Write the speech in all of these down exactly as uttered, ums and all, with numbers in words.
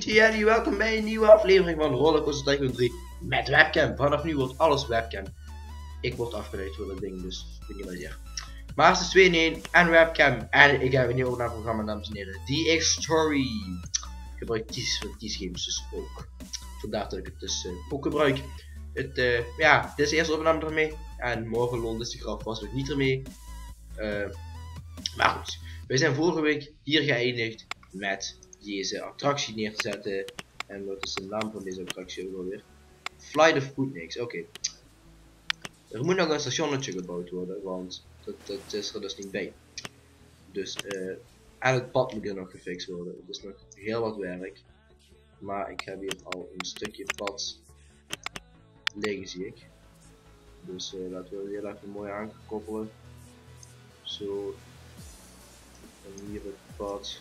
jullie, welkom bij een nieuwe aflevering van Rollercoaster Tycoon drie met webcam. Vanaf nu wordt alles webcam. Ik word afgeleid door dat ding, dus ik weet niet wat ik zeg. Maar het is twee in één en webcam. En ik heb een nieuw programma, dames en heren. D X Story. Ik gebruik Ties van Ties Games dus ook. Vandaar dat ik het dus uh, ook gebruik. Het, uh, ja, dit is de eerste opname ermee. En morgen Londen is de graf was nog niet ermee. Uh, maar goed, we zijn vorige week hier geëindigd met deze attractie neer te zetten. En wat is de naam van deze attractie ook alweer? Flight of Goodnix, oké. Okay. Er moet nog een stationnetje gebouwd worden, want dat, dat is er dus niet bij. Dus, uh, en het pad moet er nog gefixt worden. Het is nog heel wat werk. Maar ik heb hier al een stukje pad liggen, zie ik. Dus uh, laten we hier even mooi aankoppelen. Zo. En hier het pad.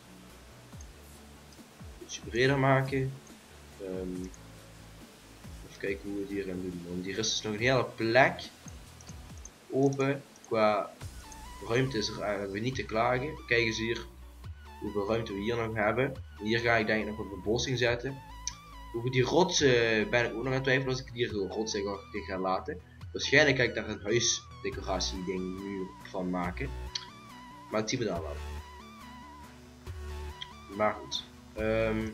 Ietsje breder maken. Um, even kijken hoe we het hier gaan doen. Want hier is dus nog een hele plek open. Qua ruimte is er eigenlijk niet te klagen. Kijk eens hier hoeveel ruimte we hier nog hebben. Hier ga ik denk ik nog wat bebossing zetten. Over die rotsen ben ik ook nog aan het twijfelen als ik hier rotsen ga, ga laten. Waarschijnlijk ga ik daar een huisdecoratie ding nu van maken. Maar dat zien we dan wel. Maar goed. Um,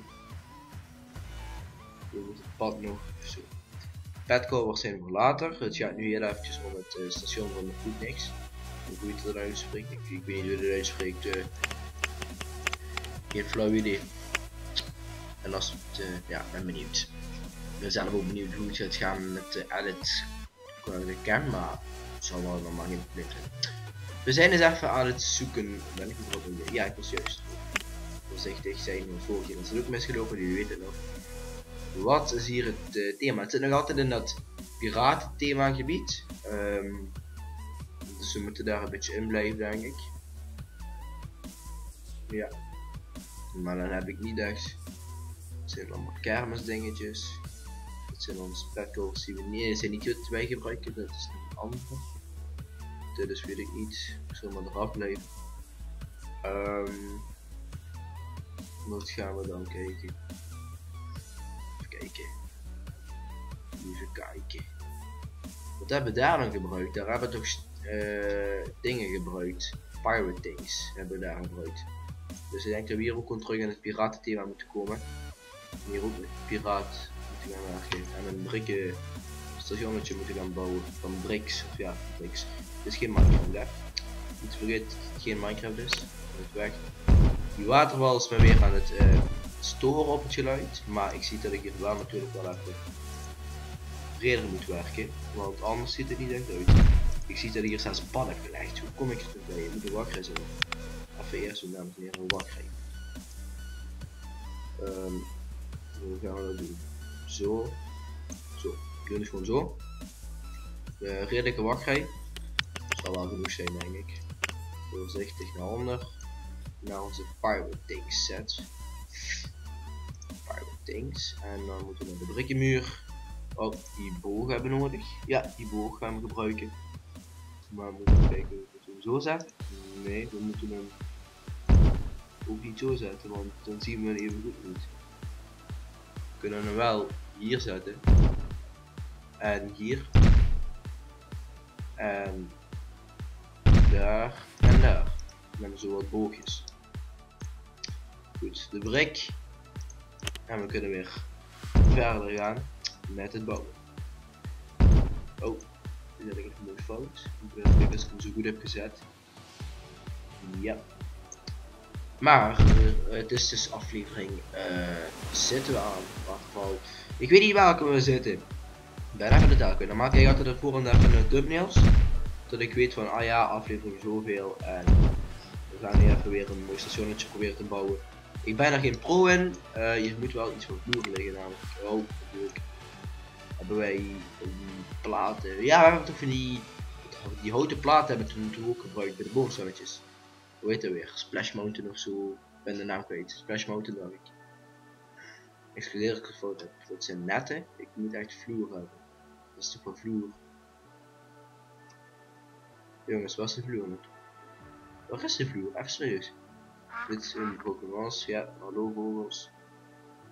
we moeten het pad nog zo. Petcovers zijn voor later. Het gaat nu heel eventjes om het uh, station van de Goodnix. Hoe je het eruit uitspreekt. Ik, ik weet niet hoe je het uitspreekt. Uh, geen flauw idee. En als het, uh, ja, ben benieuwd. Ik ben zelf ook benieuwd hoe het gaat gaan met de uh, edit qua de cam, maar het zal wel normaal geen probleem zijn. We zijn dus even aan het zoeken. Ben ik nog op? Ja, ik was juist voorzichtig zijn. Want vorige keer is het ook misgelopen, jullie weten het nog. Wat is hier het uh, thema? Het zit nog altijd in dat piratenthema gebied. Um, dus we moeten daar een beetje in blijven, denk ik. Ja. Maar dan heb ik niet echt. Het zijn allemaal kermisdingetjes. Het zijn onze petcovers die we niet. Het zijn niet wat wij gebruiken, dat is nog een andere. Dit is weet ik niet. Ik zal maar eraf blijven. Um, wat gaan we dan kijken? Even kijken. Even kijken. Wat hebben we daar dan gebruikt? Daar hebben we toch uh, dingen gebruikt. Pirate things hebben we daar gebruikt. Dus ik denk dat we hier ook gewoon terug in het piratenthema moeten komen. En hier ook met piraat moeten gaan werken. En een brikken stationnetje moeten gaan bouwen van bricks. Of ja, bricks. Het is geen Minecraft, hè. Niet vergeten dat het geen Minecraft is. Het weg. Die waterval is me weer aan het uh, storen op het geluid. Maar ik zie dat ik hier wel natuurlijk wel even breder moet werken. Want anders ziet het niet echt uit. Ik zie dat ik hier zelfs pad heb gelegd. Hoe kom ik er bij? Je moet een wachtrij zijn. Even eerst doen, dames en heren, een wachtrij. Um, hoe gaan we dat doen? Zo. Zo. Ik doe het gewoon zo. De redelijke wachtrij. Zal wel genoeg zijn, denk ik. Voorzichtig naar onder. Naar onze Pirate Things set. Pirate Things. En dan moeten we naar de brikkenmuur. Oh, die boog hebben we nodig. Ja, die boog gaan we gebruiken. Maar we moeten kijken, moeten we hem zo zetten? Nee, we moeten hem ook niet zo zetten, want dan zien we hem even goed niet. We kunnen hem wel hier zetten. En hier. En daar en daar. Dan hebben we zo wat boogjes. Goed, de brik. En we kunnen weer verder gaan met het bouwen. Oh, nu zet ik even een fout. Ik weet niet of ik hem zo goed heb gezet. Ja. Maar uh, het is dus aflevering. Uh, zitten we aan? Waterval. Ik weet niet welke we zitten. Ik ben even de telken. Dan maak ik altijd ervoor en even een thumbnails. Dat ik weet van, ah ja, aflevering zoveel. En we gaan hier even weer een mooi stationnetje proberen te bouwen. Ik ben er geen pro in. Uh, hier moet wel iets van vloer liggen namelijk. Oh, natuurlijk. Hebben wij die platen. Ja, we hebben toch van die, die houten platen hebben we toen, toen ook gebruikt bij de bovenstannetjes. Hoe heet dat weer? Splash Mountain of zo. Ik ben de naam kwijt. Splash Mountain dacht ik. Excuseer dat ik het fout heb. Dat zijn netten. Ik moet echt vloer hebben. Dat is toch wel vloer. Jongens, waar is de vloer nu? Waar is de vloer? Echt serieus. Dit is een Pokémon's. Ja, hallo vogels.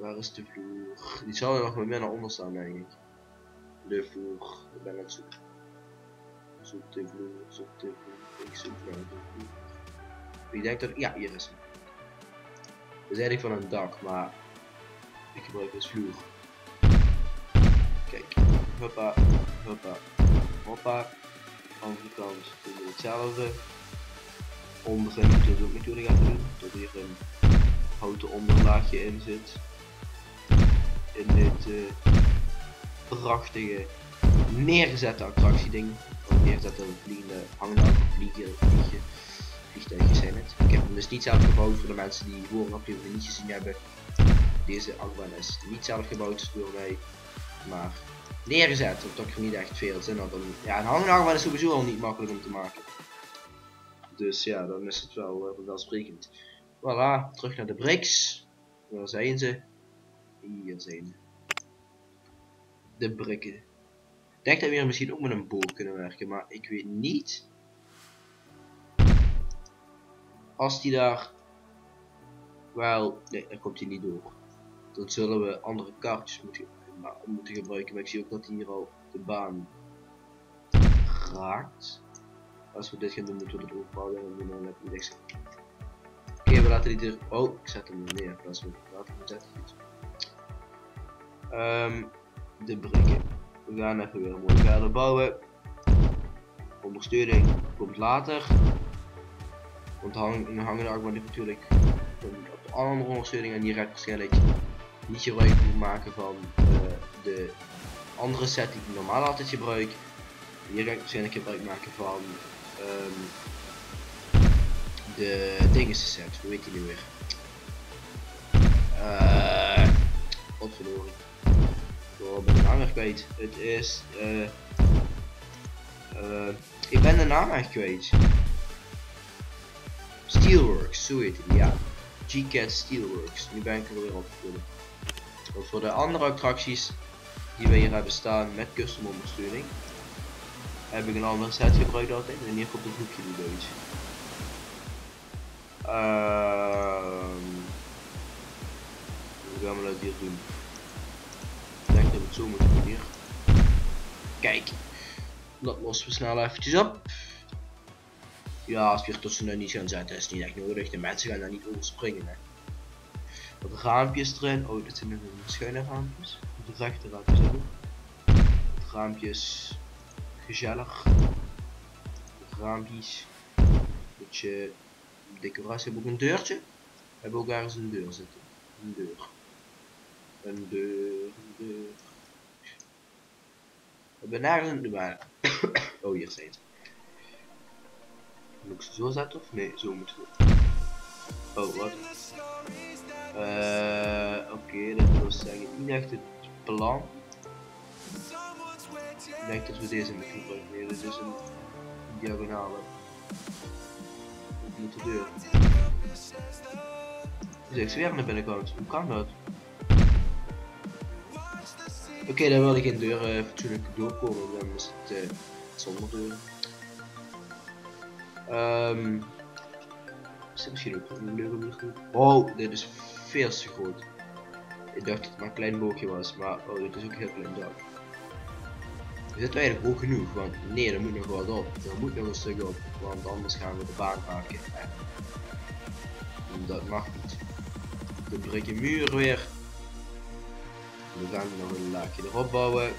Waar is de vloer? Die zou er nog wat meer naar onder staan denk ik. De vloer. Ik ben aan het zoeken. Zoek de vloer, zoek de vloer. Ik zoek naar de vloer. Ik denk dat... Ja, hier is hem. Dat is eigenlijk van een dak, maar... Ik gebruik dus vloer. Kijk. Hoppa. Hoppa. Hoppa. Andere kant doen we hetzelfde. Onderin moeten we het ook natuurlijk even doen. Dat hier een houten onderlaagje in zit. In dit uh, prachtige neergezette attractieding. Neergezette vliegende hangende vliegen, vliegen, vliegtuigjes zijn het. Ik heb hem dus niet zelf gebouwd voor de mensen die vorige aflevering niet gezien hebben. Deze achtbaan is niet zelf gebouwd door mij, maar neergezet, omdat ik er niet echt veel zin had. Om, ja, een hangende achtbaan is sowieso al niet makkelijk om te maken. Dus ja, dan is het wel uh, vanzelfsprekend. Voilà, terug naar de bricks. Waar zijn ze? Hier zijn ze. De brikken. Ik denk dat we hier misschien ook met een boog kunnen werken, maar ik weet niet als die daar wel, nee, daar komt hij niet door. Dan zullen we andere kaartjes moeten, moeten gebruiken, maar ik zie ook dat hij hier al de baan raakt. Als we dit gaan doen, moeten we het overhouden en dan doen we net niks. Oké, okay, we laten die er. Oh, ik zet hem neer. Dat is laten we zetten. Um, de brikken. We gaan even weer mooi verder bouwen. Ondersteuning komt later. Want hang, een hangende achtbaan is natuurlijk op de andere ondersteuning en die gaat waarschijnlijk niet gebruik maken van uh, de andere set die ik normaal altijd gebruik. Hier ga ik waarschijnlijk gebruik maken van um, de dinges set, hoe heet die nu weer? Uh, wat verloren. Ik ben de naam echt kwijt. Het is uh, uh, ik ben de naam echt kwijt. Steelworks, zo heet die, ja. G-Cat Steelworks, nu ben ik er weer opgekomen. Voor de andere attracties die we hier hebben staan met custom ondersteuning heb ik een andere set gebruikt altijd en hier komt het hoekje niet uit. Um, hoe gaan we dat hier doen? Ik denk dat we het zo moeten doen hier. Kijk, dat lossen we snel eventjes op. Ja, als we er tussenuit niet gaan zetten is niet echt nodig, de mensen gaan daar niet over springen. Hè. Wat raampjes erin, oh dit zijn nog schuine raampjes, de rechter laten zetten. Raampjes, gezellig. Raampjes, beetje decoratie, hebben we ook een deurtje. We hebben ook ergens een deur zitten, een deur. Een deur, een deur. We hebben nergens een deur. Oh hier zijn ze. Moet ik ze zo zetten of nee, zo moeten we. Oh wat? Uh, Oké, okay, dat wil zeggen niet echt het plan. Ik denk dat we deze moeten gebruiken. Nee, dit is een diagonale. Met de deur. Dus ik zweer naar binnenkant. Hoe kan dat? Oké, okay, dan wil ik geen deur uh, fatsoenlijk doorkomen. Dan is het uh, zonder deur. Um, is dit misschien ook een leuke manier? Oh, dit is veel te groot. Ik dacht dat het maar een klein boogje was, maar oh, dit is ook heel klein dak. Is het eigenlijk hoog genoeg? Want nee, er moet nog wat op. Er moet nog een stuk op, want anders gaan we de baan raken. En dat mag niet. De brikken muur weer. We gaan nog een laagje erop bouwen.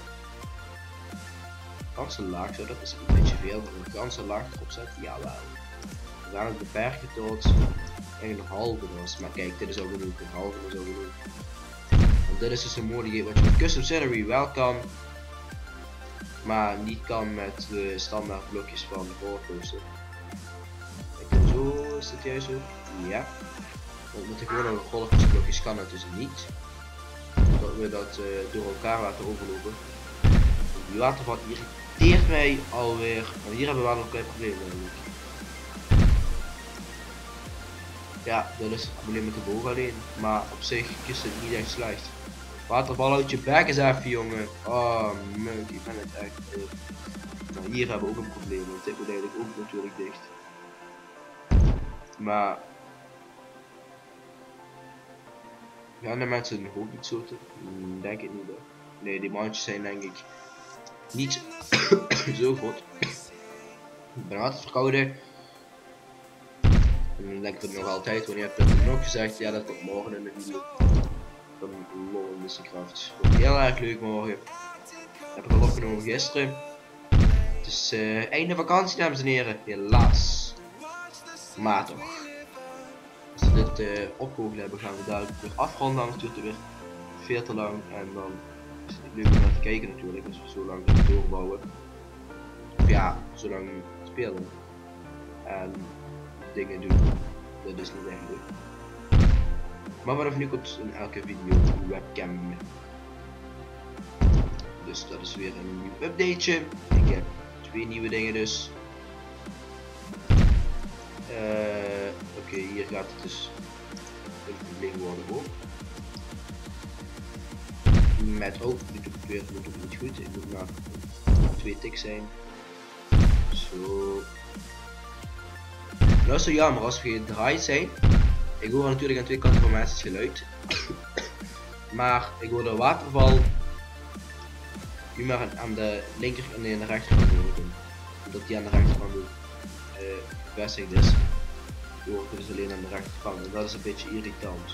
Ganse laag, zo dat is een beetje veel voor een ganse laag erop zetten. Jawel. We gaan het beperken tot eigenlijk een halve was. Maar kijk, dit is al genoeg. Een halve is al genoeg. Want dit is dus een mogelijkheid wat je met custom scenery wel kan. Maar niet kan met de standaard blokjes van de voorcoaster. Kijk, zo is het juist zo. Ja. Want met de gewone rollercoasterblokjes kan het dus niet. Dat we dat uh, door elkaar laten overlopen. Die waterval irriteert mij alweer. Maar hier hebben we wel een klein probleem natuurlijk. Ja, dat is het probleem met de boog alleen. Maar op zich is het niet echt slecht. Waterval uit je bek eens even, jongen. Oh, munk, ik ben het echt. Uh. Nou, hier hebben we ook een probleem, want dit moet eigenlijk ook natuurlijk dicht. Maar Gaan de mensen nog ook niet soorten? Denk ik niet. Hè. Nee, die mandjes zijn denk ik niet zo goed. Ik ben altijd verkouden. En dan denk ik het nog altijd, wanneer heb ik nog gezegd, ja dat komt morgen in de video. Van LOL Mythicraft. Wordt heel erg leuk morgen. Heb ik al opgenomen gisteren. Het is uh, einde vakantie dames en heren, helaas. Maar toch. Als we dit uh, opgehoogd hebben gaan we dadelijk weer afronden, anders duurt het weer veel te lang. En dan is het niet leuk om naar te kijken natuurlijk, als we zo lang gaan doorbouwen. Of ja, zo lang spelen. En dingen doen. Dat is niet echt leuk. Maar vanaf nu komt in elke video een webcam. Dus dat is weer een nieuw updateje. Ik heb twee nieuwe dingen dus. Uh, Oké, okay, hier gaat het dus een probleem worden ook. Met, oh, dit doe ik weer, dit doe ik niet goed. Ik moet maar twee tiks zijn. Zo. Nou is het jammer als we gedraaid zijn. Ik hoor natuurlijk aan twee kanten van mensen het geluid. Maar ik hoor de waterval nu maar aan de linker en aan de rechterkant horen. Omdat die aan de rechterkant uh, bevestigd is. Je hoort het dus alleen aan de rechterkant en dat is een beetje irritant.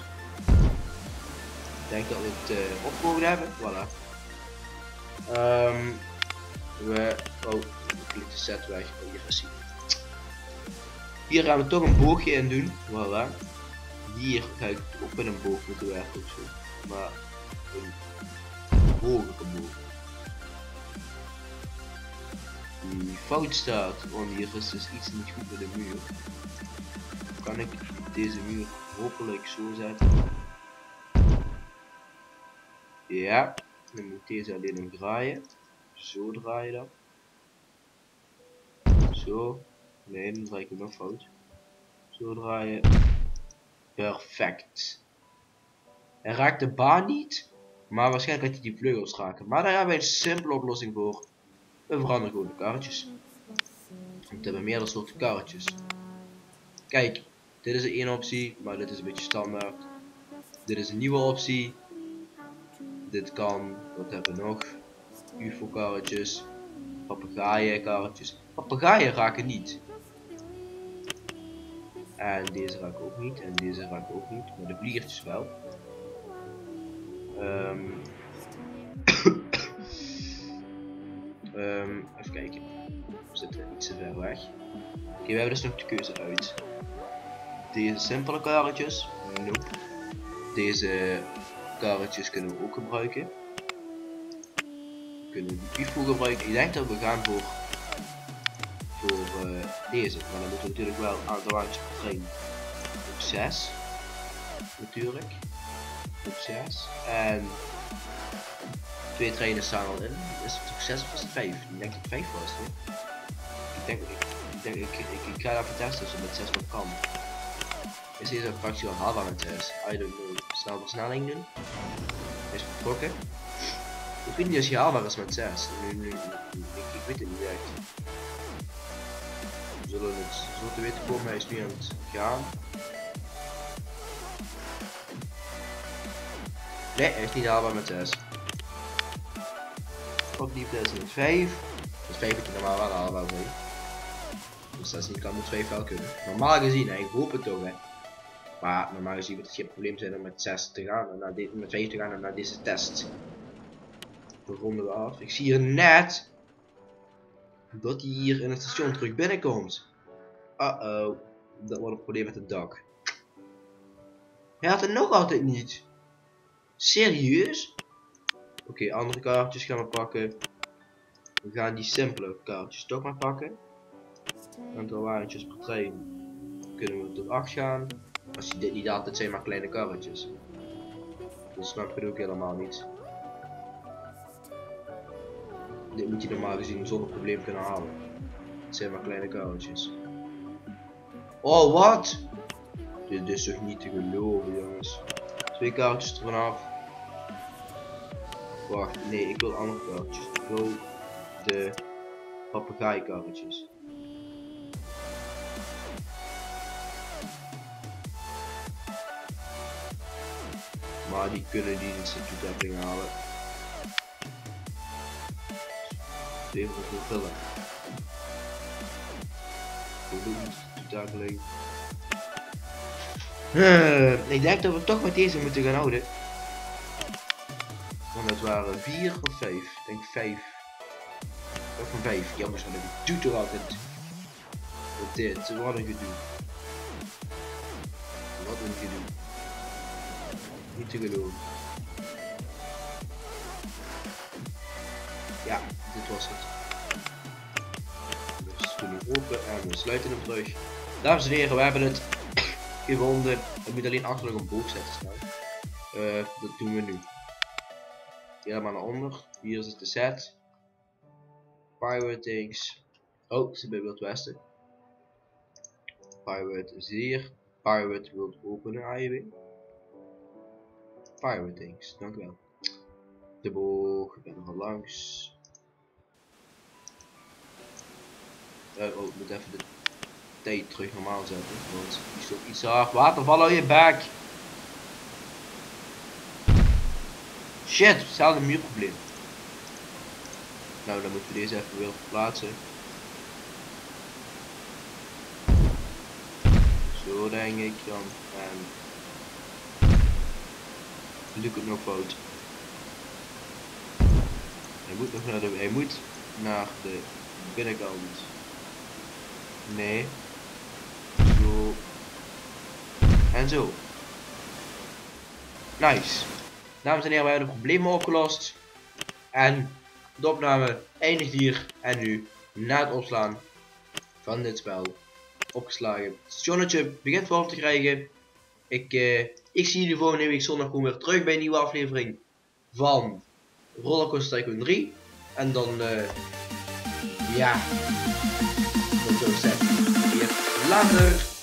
Ik denk dat we het uh, opgehoogd hebben. Voilà. Um, we... Oh, ik klik de set weg. Oh, hier is hij. Hier gaan we toch een boogje in doen. Voilà. Hier ga ik ook met een boog moeten werken ofzo. Maar een hogere boog. Die fout staat, want hier is dus iets niet goed met de muur. Kan ik deze muur hopelijk zo zetten? Ja, dan moet deze alleen nog draaien. Zo draaien dan. Zo. Nee, dan draai ik hem nog fout. Zo draaien. Perfect. Hij raakt de baan niet, maar waarschijnlijk gaat hij die vleugels raken. Maar daar hebben we een simpele oplossing voor. We veranderen gewoon de karretjes. We hebben meerdere soorten karretjes. Kijk, dit is één optie, maar dit is een beetje standaard. Dit is een nieuwe optie. Dit kan, wat hebben we nog? U F O karretjes. Papegaaien karretjes. Papegaaien raken niet. En deze raken ook niet. En deze raken ook niet. Maar de vliertjes wel. Um, um, even kijken. We zitten iets te ver weg. Oké, okay, we hebben dus nog de keuze uit. Deze simpele karretjes. Nope. Deze karretjes kunnen we ook gebruiken. We kunnen de U F O gebruiken. Ik denk dat we gaan voor, voor uh, deze. Maar dan moeten we natuurlijk wel een aantal waardjes trainen. Op zes. Natuurlijk. Op zes. En twee trainers staan al in. Is het op zes of is het vijf? Ik denk dat het vijf was. Hè? Ik denk, ik, ik, denk ik, ik, ik ga even testen of het met zes wat kan. Is deze fractie al haalbaar met zes? I don't know. Snel versnelling doen. Hij is vertrokken. Ik weet niet als je haalbaar is met zes. Nu, nu, nu, ik, ik weet het niet echt. We zullen het zo te weten komen. Hij is nu aan het gaan. Nee, hij is niet haalbaar met zes. Opnieuw is het vijf. Dus vijf moet je normaal wel haalbaar zijn. Dus zes niet kan, moet vijf wel kunnen. Normaal gezien, hè, ik hoop het toch, hè. Maar normaal gezien moet het geen probleem zijn om met zes te gaan. En naar de, met vijf te gaan en naar deze test. We ronden we af. Ik zie hier net dat hij hier in het station terug binnenkomt. Uh oh. Dat wordt een probleem met het dak. Hij had het nog altijd niet. Serieus? Oké, okay, andere kaartjes gaan we pakken. We gaan die simpele kaartjes toch maar pakken. Aantal waardjes per trein. Kunnen we tot acht gaan. Als je dit niet altijd zijn maar kleine karretjes. Dat snap ik ook helemaal niet. Dit moet je normaal gezien zonder probleem kunnen halen. Het zijn maar kleine karretjes. Oh, wat? Dit is toch niet te geloven, jongens. Twee kaartjes er vanaf. Wacht, nee, ik wil andere kaartjes. Ik wil de papegaaikarretjes. Maar die kunnen die instituut halen. Even wat wil vullen. Hoe doe ik het? Uh, ik denk dat we toch met deze moeten gaan houden. Want het waren vier of vijf. Ik denk vijf. Of van vijf. Jammer zijn dat doet er altijd. Wat dit, wat een gedoe. Wat een gedoe. Niet te geloven. Ja, dit was het. Dus we doen open en we sluiten hem terug. Dames en heren, we hebben het gewonnen. We moeten alleen achter nog een boog zetten snel. Uh, dat doen we nu. Helemaal naar onder. Hier is de set. Piratings. Oh, ze bij Wild Westen. Pirate is hier. Pirate wilt openen, A E W. Piratings, dankjewel. De boog, ik ben er al langs. Uh, oh, ik moet even de tijd terug normaal zetten, want die is ook iets te hard. Waterval aan je bek! Shit, hetzelfde muurprobleem. Nou, dan moeten we deze even weer verplaatsen. Zo denk ik dan. En doe ik het nog fout. Hij moet nog naar de, hij moet naar de binnenkant. Nee. Zo. En zo. Nice. Dames en heren, we hebben de problemen opgelost. En de opname eindigt hier. En nu, na het opslaan van dit spel, opgeslagen. Het stationnetje begint vorm te krijgen. Ik, uh, ik zie jullie volgende week zondag gewoon weer terug bij een nieuwe aflevering van Rollercoaster Tycoon drie. En dan, uh, ja, dat zou ik zeggen. Hier later.